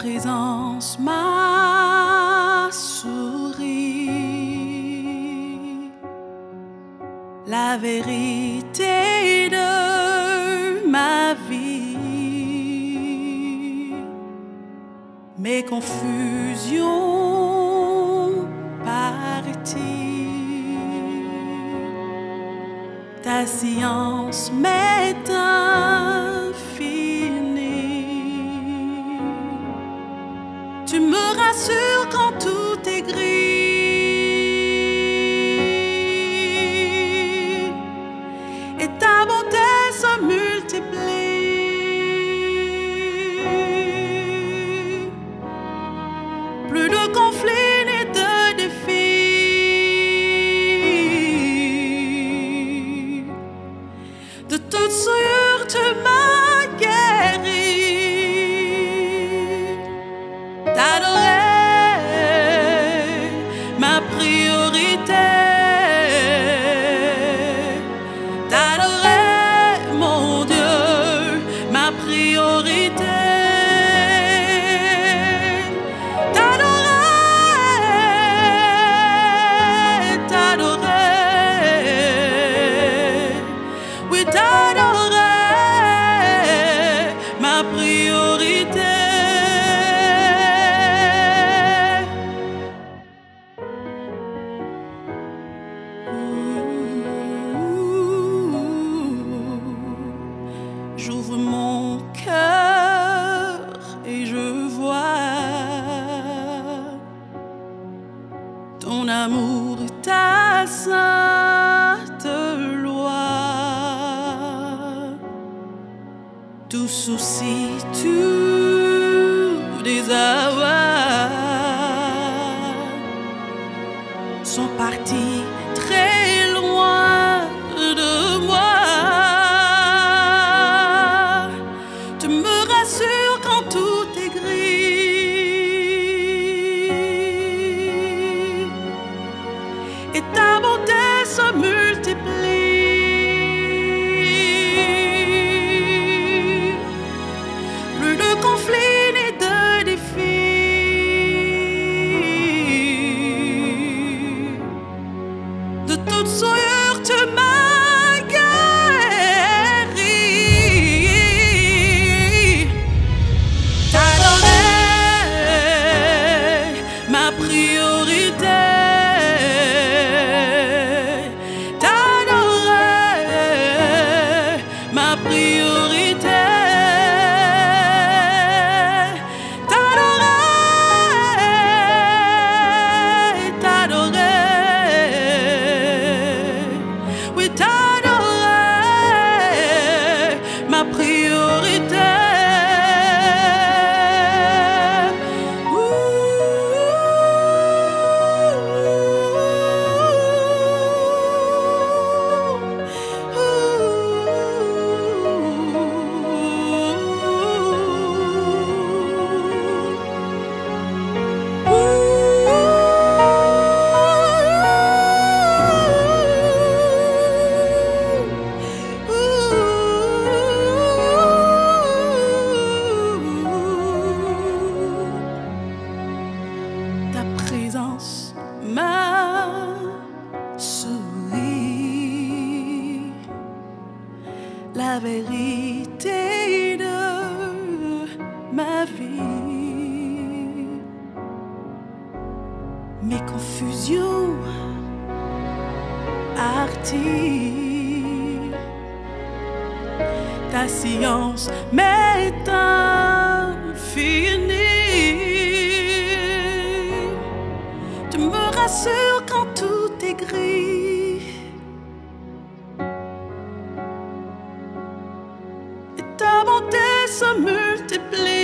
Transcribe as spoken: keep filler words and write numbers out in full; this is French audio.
présence m'a souri. La vérité de ma vie, mes confusions parties, ta science m'est infinie. Tu me rassures quand tout est gris, et ta bonté se multiplie. Plus de conflits ni de défis, de toute souillure tu m'as guéri. T'adorer, ma priorité. T'adorer, mon Dieu, ma priorité. T'adorer, t'adorer, oui t'adorer, ma priorité. J'ouvre mon cœur et je vois ton amour, ta sainte loi. Tout souci, tout désarroi sont partis très loin de moi. Tu me rassures quand tout est gris, et ta bonté se multiplie. Plus de conflits ni de défis, de toute souillure tu m'as guéri. T'adorer, ma priorité. T'adorer, ma priorité. T'adorer, t'adorer, oui t'adorer, ma priorité. Ta présence m'a souri. La vérité de ma vie, mes confusions parties, ta science m'est infinie. Tu me rassures quand tout est gris, et ta bonté se multiplie.